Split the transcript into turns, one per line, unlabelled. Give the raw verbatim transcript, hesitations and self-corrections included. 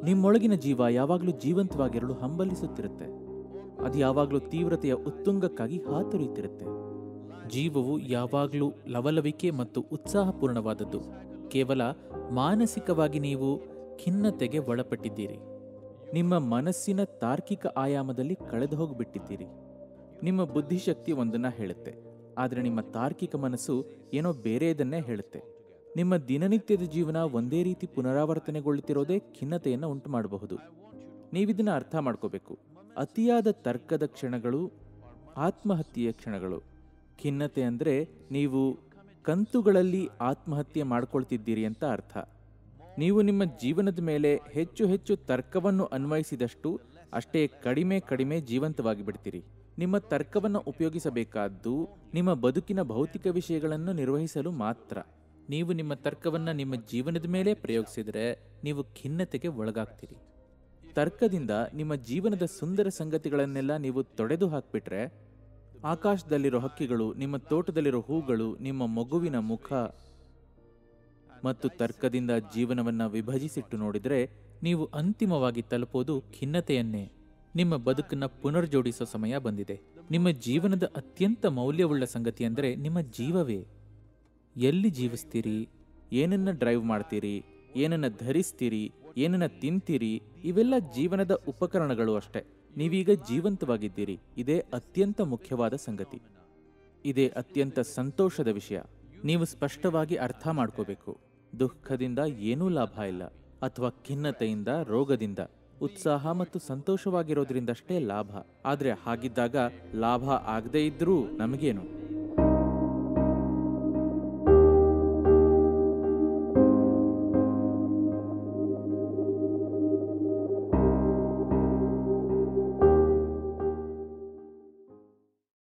ನಿಮ್ಮೊಳಗಿನ ಜೀವ ಯಾವಾಗಲೂ ಜೀವಂತವಾಗಿರಲು ಹಂಬಲಿಸುತ್ತಿರುತ್ತೆ. ಅದು ಯಾವಾಗಲೂ ತೀವ್ರತೆಯ ಉತ್ತುಂಗಕ್ಕಾಗಿ ಹಾತೊರೆಯುತ್ತಿರುತ್ತೆ. ಜೀವವು ಯಾವಾಗಲೂ ಲವಲವಿಕೆ ಮತ್ತು ಉತ್ಸಾಹಪೂರ್ಣವಾದದ್ದು. ಕೇವಲ ಮಾನಸಿಕವಾಗಿ ನೀವು ಖಿನ್ನತೆಗೆ ಒಳಪಟ್ಟಿದ್ದೀರಿ. ನಿಮ್ಮ ಮನಸ್ಸಿನ ತಾರ್ಕಿಕ ಆಯಾಮದಲ್ಲಿ ಕಳೆದು ಹೋಗಿಬಿಟ್ಟಿದ್ದೀರಿ. ನಿಮ್ಮ ಬುದ್ಧಿಶಕ್ತಿ ಒಂದನ್ನ ಹೇಳುತ್ತೆ, ಆದರೆ ನಿಮ್ಮ ತಾರ್ಕಿಕ ಮನಸ್ಸು ಏನೋ ಬೇರೆಯದನ್ನೇ ಹೇಳುತ್ತೆ. ನಿಮ್ಮ ದಿನನಿತ್ಯದ ಜೀವನ ಒಂದೇ ರೀತಿ ಪುನರಾವರ್ತನೆಗೊಳ್ಳುತ್ತಿರೋದೇ ಖಿನ್ನತೆಯನ್ನು ಉಂಟು ಮಾಡಬಹುದು. ನೀವಿದನ್ನು ಅರ್ಥ ಮಾಡ್ಕೋಬೇಕು. ಅತಿಯಾದ ತರ್ಕದ ಕ್ಷಣಗಳು ಆತ್ಮಹತ್ಯೆಯ ಕ್ಷಣಗಳು. ಖಿನ್ನತೆ ಅಂದರೆ ನೀವು ಕಂತುಗಳಲ್ಲಿ ಆತ್ಮಹತ್ಯೆ ಮಾಡ್ಕೊಳ್ತಿದ್ದೀರಿ ಅಂತ ಅರ್ಥ. ನೀವು ನಿಮ್ಮ ಜೀವನದ ಮೇಲೆ ಹೆಚ್ಚು ಹೆಚ್ಚು ತರ್ಕವನ್ನು ಅನ್ವಯಿಸಿದಷ್ಟು ಅಷ್ಟೇ ಕಡಿಮೆ ಕಡಿಮೆ ಜೀವಂತವಾಗಿ ಬಿಡ್ತೀರಿ. ನಿಮ್ಮ ತರ್ಕವನ್ನು ಉಪಯೋಗಿಸಬೇಕಾದ್ದು ನಿಮ್ಮ ಬದುಕಿನ ಭೌತಿಕ ವಿಷಯಗಳನ್ನು ನಿರ್ವಹಿಸಲು ಮಾತ್ರ. ನೀವು ನಿಮ್ಮ ತರ್ಕವನ್ನು ನಿಮ್ಮ ಜೀವನದ ಮೇಲೆ ಪ್ರಯೋಗಿಸಿದರೆ ನೀವು ಖಿನ್ನತೆಗೆ ಒಳಗಾಗ್ತೀರಿ. ತರ್ಕದಿಂದ ನಿಮ್ಮ ಜೀವನದ ಸುಂದರ ಸಂಗತಿಗಳನ್ನೆಲ್ಲ ನೀವು ತೊಡೆದು ಹಾಕ್ಬಿಟ್ರೆ, ಆಕಾಶದಲ್ಲಿರೋ ಹಕ್ಕಿಗಳು, ನಿಮ್ಮ ತೋಟದಲ್ಲಿರೋ ಹೂಗಳು, ನಿಮ್ಮ ಮಗುವಿನ ಮುಖ ಮತ್ತು ತರ್ಕದಿಂದ ಜೀವನವನ್ನು ವಿಭಜಿಸಿಟ್ಟು ನೋಡಿದರೆ ನೀವು ಅಂತಿಮವಾಗಿ ತಲುಪೋದು ಖಿನ್ನತೆಯನ್ನೇ. ನಿಮ್ಮ ಬದುಕನ್ನು ಪುನರ್ಜೋಡಿಸೋ ಸಮಯ ಬಂದಿದೆ. ನಿಮ್ಮ ಜೀವನದ ಅತ್ಯಂತ ಮೌಲ್ಯವುಳ್ಳ ಸಂಗತಿ ಅಂದರೆ ನಿಮ್ಮ ಜೀವವೇ. ಎಲ್ಲಿ ಜೀವಿಸ್ತೀರಿ, ಏನನ್ನ ಡ್ರೈವ್ ಮಾಡ್ತೀರಿ, ಏನನ್ನ ಧರಿಸ್ತೀರಿ, ಏನನ್ನ ತಿಂತೀರಿ, ಇವೆಲ್ಲ ಜೀವನದ ಉಪಕರಣಗಳು ಅಷ್ಟೇ. ನೀವೀಗ ಜೀವಂತವಾಗಿದ್ದೀರಿ. ಇದೇ ಅತ್ಯಂತ ಮುಖ್ಯವಾದ ಸಂಗತಿ. ಇದೇ ಅತ್ಯಂತ ಸಂತೋಷದ ವಿಷಯ. ನೀವು ಸ್ಪಷ್ಟವಾಗಿ ಅರ್ಥ ಮಾಡ್ಕೋಬೇಕು. ದುಃಖದಿಂದ ಏನೂ ಲಾಭ ಇಲ್ಲ, ಅಥವಾ ಖಿನ್ನತೆಯಿಂದ, ರೋಗದಿಂದ. ಉತ್ಸಾಹ ಮತ್ತು ಸಂತೋಷವಾಗಿರೋದ್ರಿಂದಷ್ಟೇ ಲಾಭ. ಆದರೆ ಹಾಗಿದ್ದಾಗ ಲಾಭ ಆಗದೇ ಇದ್ರೂ ನಮಗೇನು?